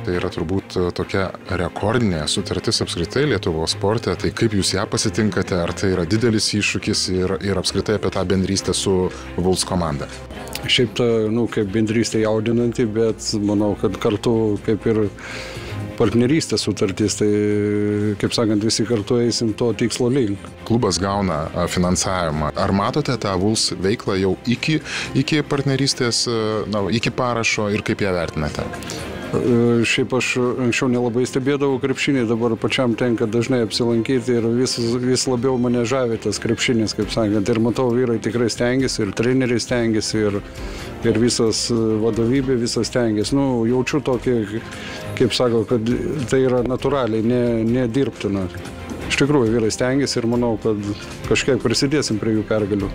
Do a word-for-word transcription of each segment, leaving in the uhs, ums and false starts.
Tai yra turbūt tokia rekordinė sutartis apskritai Lietuvos sporte. Tai kaip jūs ją pasitinkate, ar tai yra didelis iššūkis ir, ir apskritai apie tą bendrystę su Vuls komanda? Šiaip ta, nu, kaip bendrystė jaudinanti, bet manau, kad kartu kaip ir partnerystės sutartys, tai, kaip sakant, visi kartu eisim to tikslo link. Klubas gauna finansavimą. Ar matote tą Vuls veiklą jau iki, iki partnerystės, na, iki parašo ir kaip ją vertinate? Šiaip aš anksčiau nelabai stebėdavau krepšinį, dabar pačiam tenka dažnai apsilankyti ir vis, vis labiau mane žavi tas krepšinis, kaip sakant. Ir matau, vyrai tikrai stengiasi, ir treneriai stengiasi, ir, ir visas vadovybė visas stengiasi. Nu, jaučiu tokį, kaip sako, kad tai yra natūraliai, ne, ne dirbtina. Iš tikrųjų, vyrai stengiasi ir manau, kad kažkiek prisidėsim prie jų pergalių.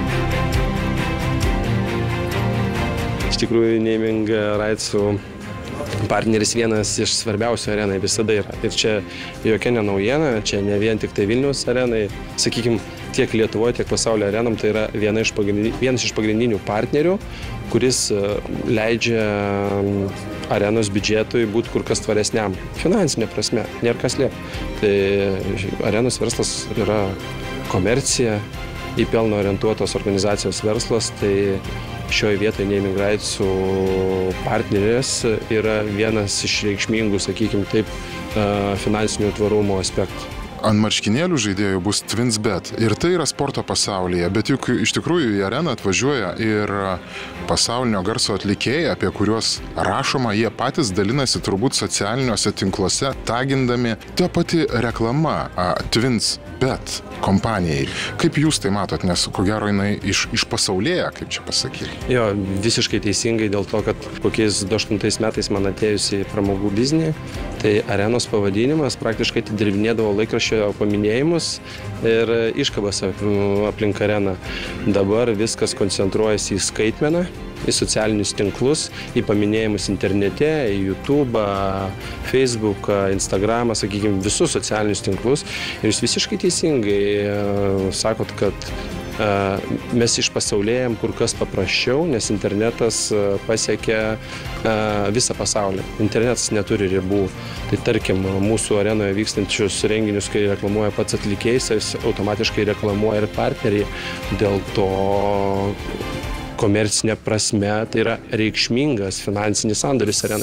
Iš tikrųjų, Naming Rightsų partneris vienas iš svarbiausių arenai visada yra. Ir čia jokia ne naujiena, čia ne vien tik tai Vilniaus arenai, sakykime, tiek Lietuvoje, tiek pasaulio arenom, tai yra viena iš vienas iš pagrindinių partnerių, kuris leidžia arenos biudžetui būti kur kas tvaresniam. Finansinė prasme, nėra kas slėpti. Tai arenos verslas yra komercija, į pelną orientuotos organizacijos verslas, tai šioje vietoje Naming Rightsų partneris yra vienas iš reikšmingų, sakykime taip, finansinio tvarumo aspektų. Ant marškinėlių žaidėjų bus TwinsBet ir tai yra sporto pasaulyje, bet juk iš tikrųjų į areną atvažiuoja ir pasaulinio garso atlikėjai, apie kuriuos rašoma, jie patys dalinasi turbūt socialiniuose tinkluose, tagindami tą pati reklama TwinsBet kompanijai. Kaip jūs tai matot, nes ko gero jinai iš, iš pasaulėje, kaip čia pasakyti? Jo, visiškai teisingai dėl to, kad kokiais du aštuntais metais man atėjus į pramogų biznį, tai arenos pavadinimas praktiškai atidirbinėdavo laikraščio paminėjimus ir iškabas aplink areną. Dabar viskas koncentruojasi į skaitmeną, į socialinius tinklus, į paminėjimus internete, į YouTube, Facebook, Instagramą, sakykime, visus socialinius tinklus. Ir jūs visiškai teisingai sakot, kad mes išpasaulėjam kur kas paprasčiau, nes internetas pasiekia visą pasaulį. Internetas neturi ribų. Tai tarkim, mūsų arenoje vykstančius renginius, kai reklamuoja pats atlikėjas, jis automatiškai reklamuoja ir partneriai. Dėl to komercinė prasme tai yra reikšmingas finansinis sandoris arenai.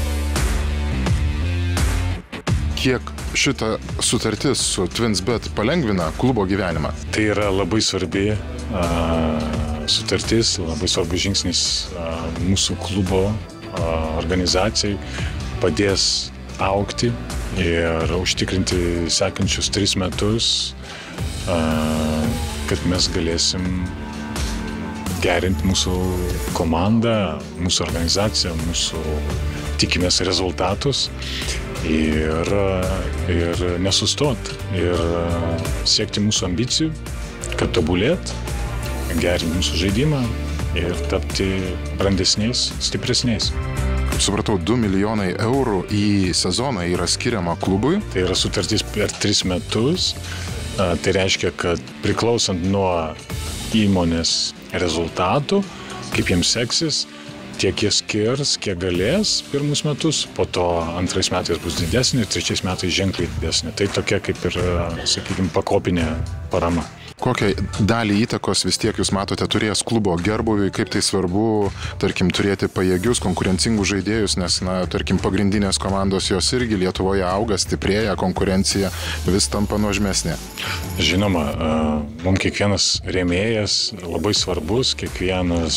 Kiek šita sutartis su TwinsBet palengvina klubo gyvenimą? Tai yra labai svarbi a, sutartis, labai svarbus žingsnis a, mūsų klubo a, organizacijai, padės augti ir užtikrinti sekančius tris metus, a, kad mes galėsim gerinti mūsų komandą, mūsų organizaciją, mūsų tikimės rezultatus. Ir, ir nesustot, ir siekti mūsų ambicijų, kad tobulėt, gerinti mūsų žaidimą ir tapti brandesniais, stipresniais. Kaip supratau, du milijonai eurų į sezoną yra skiriama klubui. Tai yra sutartis per tris metus. Tai reiškia, kad priklausant nuo įmonės rezultatų, kaip jiems seksis, tiek jie skirs, kiek galės pirmus metus, po to antrais metais bus didesnė, trečiais metais ženkliai didesnė. Tai tokia kaip ir, sakykime, pakopinė parama. Kokią dalį įtakos vis tiek jūs matote turės klubo gerbuviui, kaip tai svarbu, tarkim, turėti pajėgius, konkurencingus žaidėjus, nes, na, tarkim, pagrindinės komandos jos irgi Lietuvoje auga, stiprėja, konkurencija vis tampa nuožmesnė. Žinoma, mums kiekvienas rėmėjas labai svarbus, kiekvienas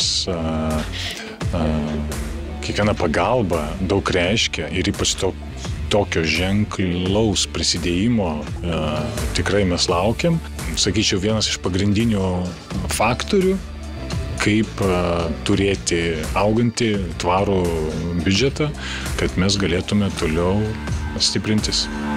kiekviena pagalba daug reiškia ir ypač to, tokio ženklaus prisidėjimo e, tikrai mes laukiam. Sakyčiau, vienas iš pagrindinių faktorių, kaip e, turėti augantį tvarų biudžetą, kad mes galėtume toliau stiprintis.